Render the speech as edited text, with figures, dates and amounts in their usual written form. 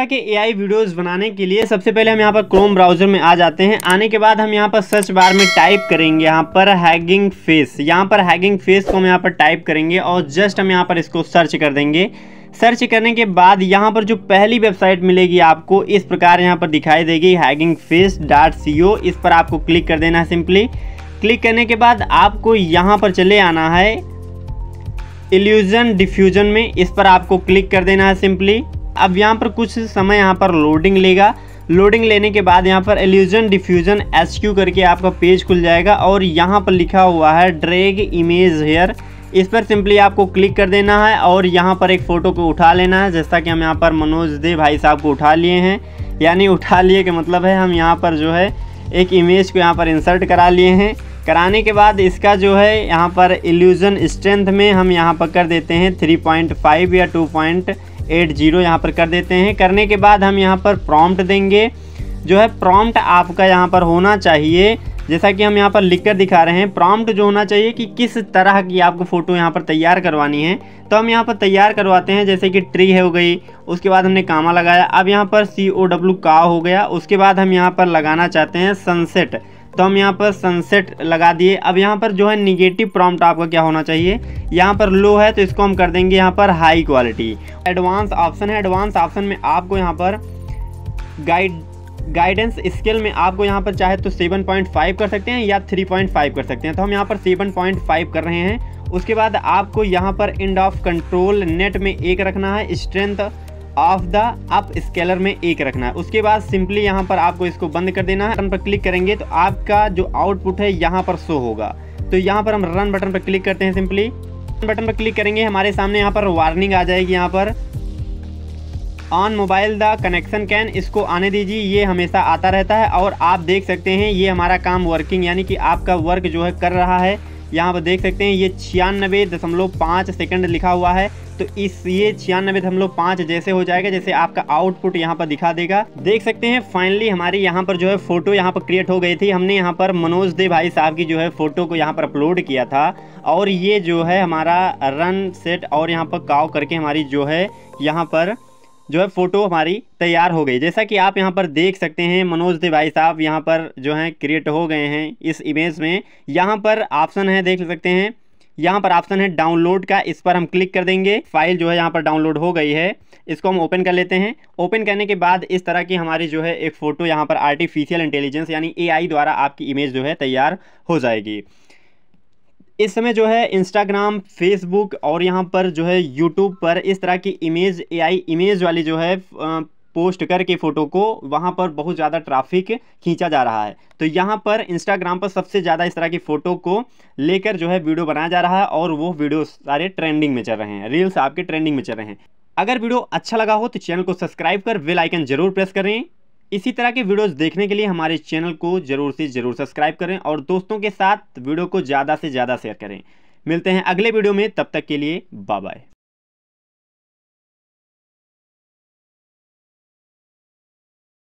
तरह के AI videos बनाने के लिए सबसे पहले हम यहाँ पर क्रोम ब्राउज़र में आ जाते हैं। आने के बाद हम यहाँ पर सर्च बार में टाइप करेंगे यहाँ पर हैगिंग फेस। यहाँ पर हैगिंग फेस को हम यहाँ पर टाइप करेंगे और जस्ट हम यहाँ पर इसको सर्च कर देंगे। सर्च करने के बाद यहाँ पर जो पहली वेबसाइट मिलेगी आपको इस प्रकार यहाँ पर दिखाई देगी haggingface.co। इस पर आपको क्लिक कर देना है। सिंपली क्लिक करने के बाद आपको यहाँ पर चले आना है इल्यूजन डिफ्यूजन में। इस पर आपको क्लिक कर देना है सिंपली। अब यहाँ पर कुछ समय यहाँ पर लोडिंग लेगा। लोडिंग लेने के बाद यहाँ पर इल्यूजन डिफ्यूजन HQ करके आपका पेज खुल जाएगा और यहाँ पर लिखा हुआ है ड्रैग इमेज हेयर। इस पर सिंपली आपको क्लिक कर देना है और यहाँ पर एक फ़ोटो को उठा लेना है। जैसा कि हम यहाँ पर मनोज दे भाई साहब को उठा लिए हैं, यानी उठा लिए का मतलब है हम यहाँ पर जो है एक इमेज को यहाँ पर इंसर्ट करा लिए हैं। कराने के बाद इसका जो है यहाँ पर इल्यूजन स्ट्रेंथ में हम यहाँ पर कर देते हैं 3.5 या 2.80 यहाँ पर कर देते हैं। करने के बाद हम यहाँ पर प्रॉम्प्ट देंगे। जो है प्रॉम्प्ट आपका यहाँ पर होना चाहिए, जैसा कि हम यहाँ पर लिख कर दिखा रहे हैं। प्रॉम्प्ट जो होना चाहिए कि किस तरह की आपको फ़ोटो यहाँ पर तैयार करवानी है, तो हम यहाँ पर तैयार करवाते हैं। जैसे कि ट्री है हो गई, उसके बाद हमने कामा लगाया। अब यहाँ पर COW का हो गया। उसके बाद हम यहाँ पर लगाना चाहते हैं सनसेट, तो हम यहाँ पर सनसेट लगा दिए। अब यहाँ पर जो है निगेटिव प्रॉम्प्ट आपका क्या होना चाहिए, यहाँ पर लो है तो इसको हम कर देंगे यहाँ पर हाई क्वालिटी। एडवांस ऑप्शन है, एडवांस ऑप्शन में आपको यहाँ पर गाइडेंस स्केल में आपको यहाँ पर चाहे तो 7.5 कर सकते हैं या 3.5 कर सकते हैं। तो हम यहाँ पर 7.5 कर रहे हैं। उसके बाद आपको यहाँ पर एंड ऑफ कंट्रोल नेट में 1 रखना है, strength of the upscaler में 1 रखना है। उसके बाद सिंपली यहाँ पर आपको इसको बंद कर देना है। रन पर क्लिक करेंगे तो आपका जो आउटपुट है यहाँ पर शो होगा। तो यहाँ पर हम रन बटन पर क्लिक करते हैं। सिंपली रन बटन पर क्लिक करेंगे, हमारे सामने यहाँ पर वार्निंग आ जाएगी। यहाँ पर on mobile the connection can, इसको आने दीजिए, ये हमेशा आता रहता है। और आप देख सकते हैं ये हमारा काम वर्किंग यानी कि आपका वर्क जो है कर रहा है। यहाँ पर देख सकते हैं ये 96.5 सेकंड लिखा हुआ है। तो ये 96.5 जैसे हो जाएगा जैसे आपका आउटपुट यहाँ पर दिखा देगा। देख सकते हैं फाइनली हमारी यहाँ पर जो है फ़ोटो यहाँ पर क्रिएट हो गई थी। हमने यहाँ पर मनोज दे भाई साहब की जो है फ़ोटो को यहाँ पर अपलोड किया था और ये जो है हमारा रन सेट और यहाँ पर काव करके हमारी जो है यहाँ पर जो है फ़ोटो हमारी तैयार हो गई। जैसा कि आप यहाँ पर देख सकते हैं मनोज दे भाई साहब यहाँ पर जो हैं क्रिएट हो गए हैं इस इमेज में। यहाँ पर ऑप्शन है, देख सकते हैं यहाँ पर ऑप्शन है डाउनलोड का। इस पर हम क्लिक कर देंगे। फाइल जो है यहाँ पर डाउनलोड हो गई है, इसको हम ओपन कर लेते हैं। ओपन करने के बाद इस तरह की हमारी जो है एक फ़ोटो यहाँ पर आर्टिफिशियल इंटेलिजेंस यानी AI द्वारा आपकी इमेज जो है तैयार हो जाएगी। इस समय जो है इंस्टाग्राम, फेसबुक और यहाँ पर जो है यूट्यूब पर इस तरह की इमेज AI इमेज वाली जो है पोस्ट करके फ़ोटो को वहाँ पर बहुत ज़्यादा ट्रैफिक खींचा जा रहा है। तो यहाँ पर इंस्टाग्राम पर सबसे ज़्यादा इस तरह की फ़ोटो को लेकर जो है वीडियो बनाया जा रहा है और वो वीडियो सारे ट्रेंडिंग में चल रहे हैं, रील्स आपके ट्रेंडिंग में चल रहे हैं। अगर वीडियो अच्छा लगा हो तो चैनल को सब्सक्राइब कर बेल आइकन जरूर प्रेस करें। इसी तरह के वीडियोस देखने के लिए हमारे चैनल को जरूर से जरूर सब्सक्राइब करें और दोस्तों के साथ वीडियो को ज़्यादा से ज़्यादा शेयर करें। मिलते हैं अगले वीडियो में, तब तक के लिए बाय बाय।